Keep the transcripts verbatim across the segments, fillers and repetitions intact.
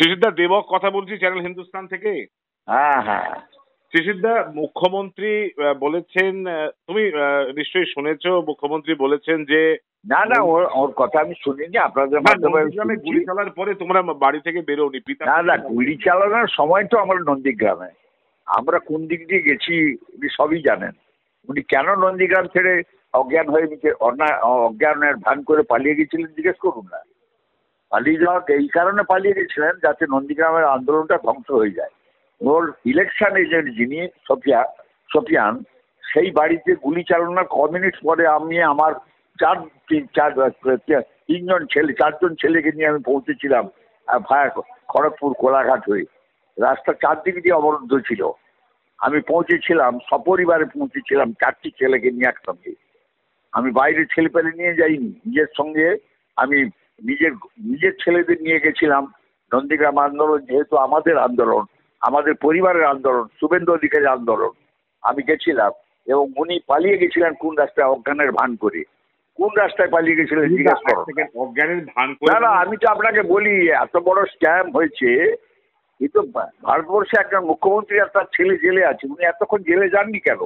শিশিরদা, দেবক কথা বলছি চ্যানেল হিন্দুস্তান থেকে। হ্যাঁ হ্যাঁ শিশিরদা, মুখ্যমন্ত্রী বলেছেন, তুমি নিশ্চয়ই শুনেছো, মুখ্যমন্ত্রী বলেছেন যে না না ওর ওর কথা আমি শুনিনি, আপনাদের মাধ্যমে গুলি চালার পরে তোমরা বাড়ি থেকে বেরোনি। না না গুলি চালানোর সময় তো আমরা নন্দীগ্রামে, আমরা কোন দিক দিয়ে গেছি উনি সবই জানেন। উনি কেন নন্দীগ্রাম ছেড়ে অজ্ঞান হয়ে নিচে অজ্ঞানের ভান করে পালিয়ে গেছিলেন জিজ্ঞেস করুন না। পালিয়ে যাওয়া এই কারণে পালিয়ে গেছিলেন যাতে নন্দীগ্রামের আন্দোলনটা ধ্বংস হয়ে যায়। ওর ইলেকশন এজেন্ট যিনি সফিয়া সফিয়ান, সেই বাড়িতে গুলি চালানোর ক মিনিট পরে আমি আমার চার তিন চার তিনজন ছেলে চারজন ছেলেকে নিয়ে আমি পৌঁছেছিলাম ভায়া খড়গপুর কোলাঘাট হয়ে। রাস্তা চারদিক দিয়ে অবরুদ্ধ ছিল, আমি পৌঁছেছিলাম সপরিবারে পৌঁছেছিলাম চারটি ছেলেকে নিয়ে একসঙ্গে। আমি বাইরে ছেলে পেলে নিয়ে যাইনি, নিজের সঙ্গে আমি নিজের নিজের ছেলেদের নিয়ে গেছিলাম। নন্দীগ্রাম আন্দোলন যেহেতু আমাদের আন্দোলন, আমাদের পরিবারের আন্দোলন, শুভেন্দু অধিকারীর আন্দোলন, আমি গেছিলাম এবং উনি পালিয়ে গেছিলেন কোন রাস্তায় অজ্ঞানের ভান করে। কোন রাস্তায় পালিয়ে গেছিলেন জিজ্ঞেস করো। অজ্ঞানের ভান করে না না আমি তো আপনাকে বলি এত বড় স্ক্যাম হয়েছে। কিন্তু ভারতবর্ষে একজন মুখ্যমন্ত্রী আর তার ছেলে জেলে আছে, উনি এতক্ষণ জেলে যাননি কেন?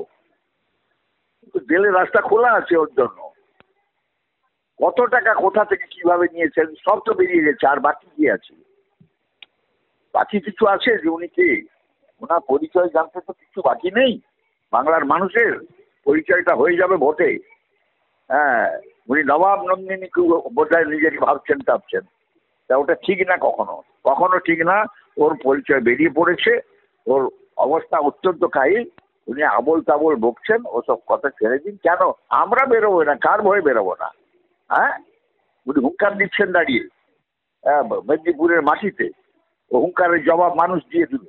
জেলে রাস্তা খোলা আছে ওর জন্য। কত টাকা কোথা থেকে কিভাবে নিয়েছেন সব তো বেরিয়ে গেছে, আর বাকি কি আছে? বাকি কিছু আছে যে উনি কে, ওনার পরিচয় জানতে তো কিছু বাকি নেই। বাংলার মানুষের পরিচয়টা হয়ে যাবে ভোটে। হ্যাঁ, উনি নবাব নন্দিনীকে বোধহয় নিজেকে ভাবছেন টাবছেন, তা ওটা ঠিক না, কখনো কখনো ঠিক না। ওর পরিচয় বেরিয়ে পড়েছে, ওর অবস্থা অত্যন্ত কাহিল। উনি আবল তাবল বকছেন, ওসব কথা ছেড়ে দিন। কেন আমরা বেরোবো না? কার ভয়ে বেরোবো না? হ্যাঁ, উনি হুঙ্কার দিচ্ছেন দাঁড়িয়ে হ্যাঁ মেদিনীপুরের মাটিতে, ও হুঙ্কারের জবাব মানুষ দিয়ে দিল।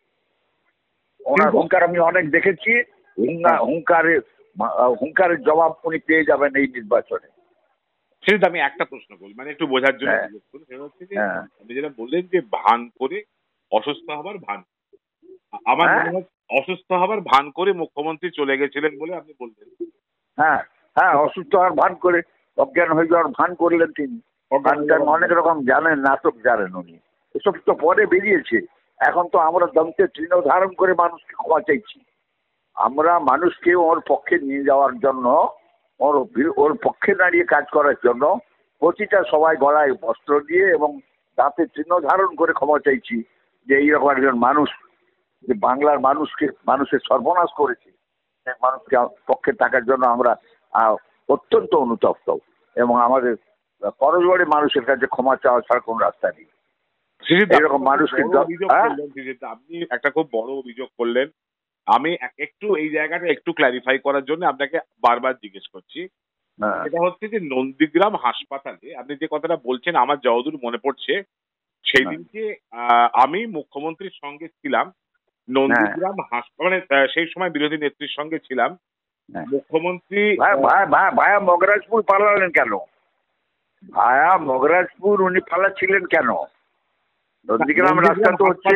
ওনার হুঙ্কার আমি অনেক দেখেছি, হুঙ্কারের হুঙ্কারের জবাব উনি পেয়ে যাবেন এই নির্বাচনে। সেটা আমি একটা প্রশ্ন করি, মানে একটু বোঝার জন্য জিজ্ঞেস করি। সেটা হচ্ছে যে আপনি যেটা বললেন যে ভান করে অসুস্থ হবার ভান, আমার মনে হয় অসুস্থ হবার ভান করে মুখ্যমন্ত্রী চলে গেছিলেন বলে আপনি বললেন। হ্যাঁ হ্যাঁ, অসুস্থ হওয়ার ভান করে অজ্ঞান হয়ে যাওয়ার ভান করলেন তিনি। অনেক রকম জানেন, নাটক জানেন উনি, এসব তো পরে বেরিয়েছে। এখন তো আমরা দমকে তৃণ ধারণ করে মানুষকে ক্ষমা চাইছি। আমরা মানুষকে ওর পক্ষে নিয়ে যাওয়ার জন্য, ওর ওর পক্ষে দাঁড়িয়ে কাজ করার জন্য প্রতিটা সবাই গলায় বস্ত্র দিয়ে এবং দাঁতে চিহ্ন ধারণ করে ক্ষমা চাইছি যে এইরকম একজন মানুষ যে বাংলার মানুষকে মানুষের সর্বনাশ করেছে, সেই মানুষকে পক্ষে থাকার জন্য আমরা অত্যন্ত অনুতপ্ত এবং আমাদের করজোড়ে মানুষের কাছে ক্ষমা চাওয়া ছাড়া কোন রাস্তা নেই। এরকম মানুষকে আপনি একটা খুব বড় অভিযোগ করলেন, আমি একটু এই জায়গাটা একটু ক্ল্যারিফাই করার জন্য আপনাকে বারবার জিজ্ঞেস করছি। এটা হচ্ছে যে নন্দীগ্রাম হাসপাতালে আপনি যে কথাটা বলছেন আমার যতদূর মনে পড়ছে, সেই দিনকে আমি মুখ্যমন্ত্রীর সঙ্গে ছিলাম নন্দীগ্রাম হাসপাতাল, মানে সেই সময় বিরোধী নেত্রীর সঙ্গে ছিলাম। মুখ্যমন্ত্রী ভায়া মগরাজপুর পালালেন কেন? ভায়া মগরাজপুর উনি পালাচ্ছিলেন কেন? নন্দীগ্রাম রাস্তা তো হচ্ছে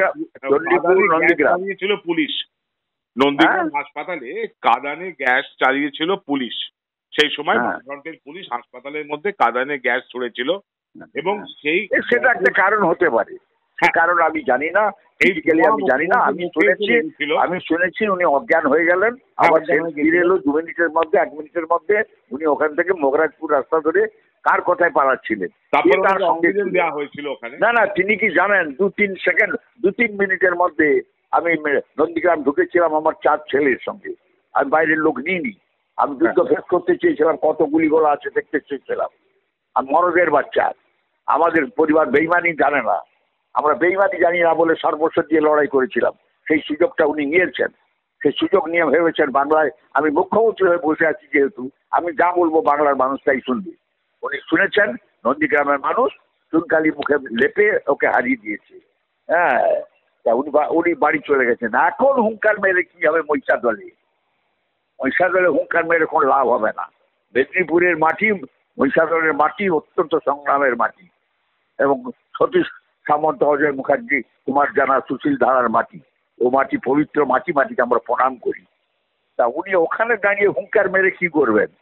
নন্দীগ্রাম ছিল পুলিশ। নন্দীগ্রাম হাসপাতালে কাঁদানে গ্যাস চালিয়েছিল পুলিশ। সেই সময় বামফ্রন্টের পুলিশ হাসপাতালের মধ্যে কাঁদানে গ্যাস ছড়েছিল এবং সেই সেটা একটা কারণ হতে পারে, সে কারণ আমি জানি না, ফিজিক্যালি আমি জানি না। আমি শুনেছি আমি শুনেছি উনি অজ্ঞান হয়ে গেলেন, আবার ফিরে এলো দু মিনিটের মধ্যে এক মিনিটের মধ্যে উনি ওখান থেকে মগরাজপুর রাস্তা ধরে কার কথায় পালাচ্ছিলেন। তার সঙ্গে দেওয়া হয়েছিল ওখানে। না না, তিনি কি জানেন দু তিন সেকেন্ড দু তিন মিনিটের মধ্যে আমি নন্দীগ্রাম ঢুকেছিলাম আমার চার ছেলের সঙ্গে। আমি বাইরের লোক নিইনি, আমি যুদ্ধ ফেস করতে চেয়েছিলাম, কত গুলিগুলো আছে দেখতে চেয়েছিলাম। আর মরদের বাচ্চা, আমাদের পরিবার বেইমানি জানে না, আমরা বেইমানি জানি না বলে সর্বস্ব দিয়ে লড়াই করেছিলাম। সেই সুযোগটা উনি নিয়েছেন, সেই সুযোগ নিয়ে ভেবেছেন বাংলায় আমি মুখ্যমন্ত্রী হয়ে বসে আছি, যেহেতু আমি যা বলবো বাংলার মানুষ তাই শুনবে। উনি শুনেছেন নন্দীগ্রামের মানুষ চুনকালি মুখে লেপে ওকে হারিয়ে দিয়েছে। হ্যাঁ, তা উনি উনি বাড়ি চলে গেছেন। এখন হুঙ্কার মেরে কি হবে? মহিষা দলে মহিষা দলে হুঙ্কার মেরে কোনো লাভ হবে না। মেদিনীপুরের মাটি, মহিষাদলের মাটি অত্যন্ত সংগ্রামের মাটি এবং সতীশ সামন্ত, অজয় মুখার্জি, কুমার জানা, সুশীল ধারার মাটি। ও মাটি পবিত্র মাটি, মাটিকে আমরা প্রণাম করি। তা উনি ওখানে দাঁড়িয়ে হুঙ্কার মেরে কি করবেন?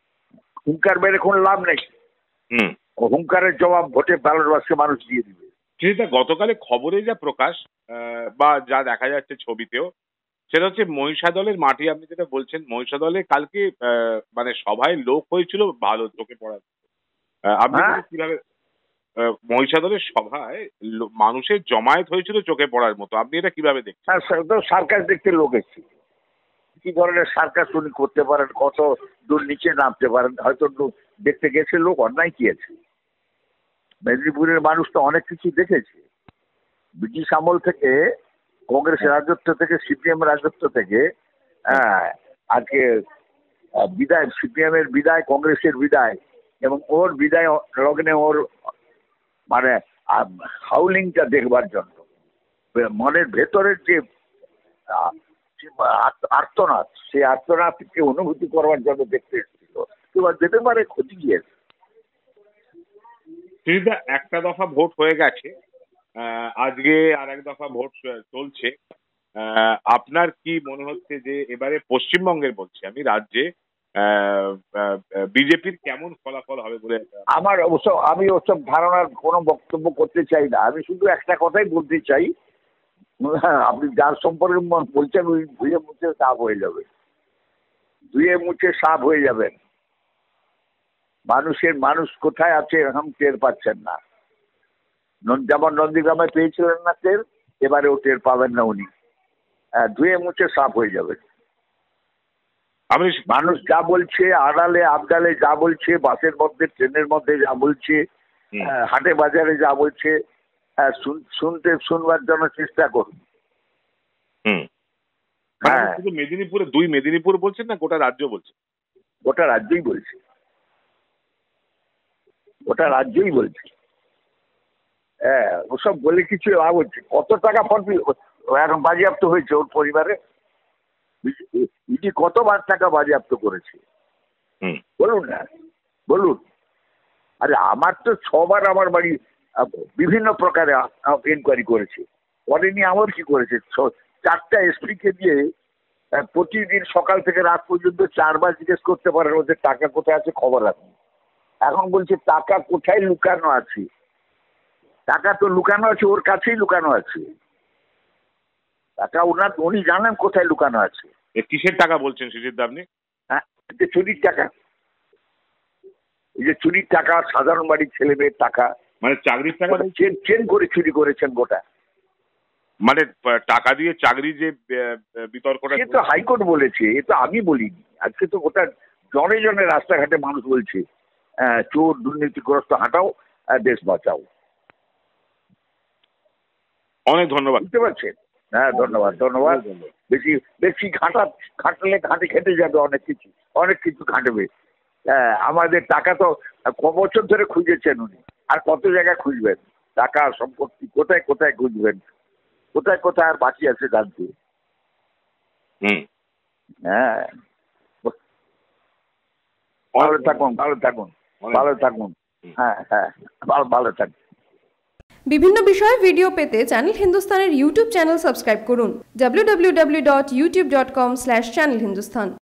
হুঙ্কার মেরে কোনো লাভ নেই। হুঙ্কারের জবাব ভোটে ব্যালট বাক্সে মানুষ দিয়ে দিবে। সেটা গতকালে খবরে যা প্রকাশ বা যা দেখা যাচ্ছে ছবিতেও, সেটা হচ্ছে মহিষাদলের মাটি। আপনি যেটা বলছেন, মহিষাদলে কালকে মানে সভায় লোক হয়েছিল ভালো চোখে পড়ার। আপনি কিভাবে মহিষাদলের সভায় মানুষের জমায়েত হয়েছিল চোখে পড়ার মতো, আপনি এটা কিভাবে দেখছেন? সার্কাস দেখতে লোক এসেছে, কি ধরনের সার্কাস উনি করতে পারেন, কত দূর নিচে নামতে পারেন, হয়তো দেখতে গেছে লোক, অন্যায় কি আছে? মেদিনীপুরের মানুষ তো অনেক কিছু দেখেছে, ব্রিটিশ আমল থেকে, কংগ্রেস রাজত্ব থেকে, সিপিএম রাজত্ব থেকে, হ্যাঁ, আজকে বিদায়, সিপিএম এর বিদায়, কংগ্রেসের বিদায়, এবং ওর বিদায় লগ্নে ওর মানে হাউলিংটা দেখবার জন্য, মনের ভেতরের যে আর্তনাদ, সেই আর্তনাদকে অনুভূতি করবার জন্য দেখতে এসেছিল। এবার যেতে পারে ক্ষতি গিয়েছে। একটা দফা ভোট হয়ে গেছে, আজকে আর এক দফা ভোট চলছে। আপনার কি মনে হচ্ছে যে এবারে পশ্চিমবঙ্গের, বলছি আমি, রাজ্যে বিজেপির কেমন ফলাফল হবে বলে? আমার অবশ্য, আমি ওসব ধারণার কোনো বক্তব্য করতে চাই না। আমি শুধু একটা কথাই বলতে চাই, আপনি যার সম্পর্কে বলছেন ওই ধুয়ে মুছে সাফ হয়ে যাবে, ধুয়ে মুছে সাফ হয়ে যাবেন। মানুষের মানুষ কোথায় আছে এখন টের পাচ্ছেন না। যেমন নন্দীগ্রামে পেয়েছিলেন না টের, এবারেও টের পাবেন না উনি। ধুয়ে মুছে সাফ হয়ে যাবে। মানুষ যা বলছে, আড়ালে আবডালে যা বলছে, বাসের মধ্যে, ট্রেনের মধ্যে যা বলছে, হাটে বাজারে যা বলছে, শুনতে শুনবার জন্য চেষ্টা করুন। হ্যাঁ, শুধু মেদিনীপুরে, দুই মেদিনীপুর বলছেন না, গোটা রাজ্য বলছে? গোটা রাজ্যই বলছে, গোটা রাজ্যই বলছে। হ্যাঁ, ওসব বলে কিছু লাভ হচ্ছে? কত টাকা এখন বাজেয়াপ্ত হয়েছে ওর পরিবারে? ইডি কতবার টাকা বাজেয়াপ্ত করেছে বলুন না, বলুন। আরে আমার তো ছবার আমার বাড়ি বিভিন্ন প্রকারে ইনকোয়ারি করেছে, করেনি আমার কি করেছে? চারটা এসপি কে দিয়ে প্রতিদিন সকাল থেকে রাত পর্যন্ত চারবার জিজ্ঞেস করতে পারেন ওদের টাকা কোথায় আছে, খবর রাখুন। এখন বলছে টাকা কোথায় লুকানো আছে? টাকা তো লুকানো আছে, ওর কাছেই লুকানো আছে টাকা। ওনার, উনি জানেন কোথায় লুকানো আছে। কিসের টাকা বলছেন সুজিত দা আপনি? হ্যাঁ, চুরির টাকা। এই যে চুরির টাকা, সাধারণ বাড়ির ছেলে মেয়ের টাকা, মানে চাকরির টাকা, চেন চেন করে চুরি করেছেন গোটা। মানে টাকা দিয়ে চাকরি যে বিতর্কটা, সে তো হাইকোর্ট বলেছে, এ তো আমি বলিনি। আজকে তো গোটা জনে জনে রাস্তাঘাটে মানুষ বলছে চোর দুর্নীতিগ্রস্ত হাঁটাও, দেশ বাঁচাও। অনেক ধন্যবাদ। বুঝতে পারছেন? হ্যাঁ, ধন্যবাদ, ধন্যবাদ। বেশি বেশি ঘাটা খাটলে ঘাটে খেটে যাবে, অনেক কিছু অনেক কিছু ঘাটবে। হ্যাঁ, আমাদের টাকা তো ক বছর ধরে খুঁজেছেন উনি, আর কত জায়গায় খুঁজবেন? টাকা সম্পত্তি কোথায় কোথায় খুঁজবেন, কোথায় কোথায় আর বাকি আছে জানতে। হ্যাঁ, ভালো থাকুন, ভালো থাকুন, ভালো থাকুন। হ্যাঁ হ্যাঁ, ভালো ভালো থাকুন। বিভিন্ন বিষয়ে ভিডিও পেতে চ্যানেল হিন্দুস্তানের ইউটিউব চ্যানেল সাবস্ক্রাইব করুন W W W dot YouTube dot com slash channel Hindustan.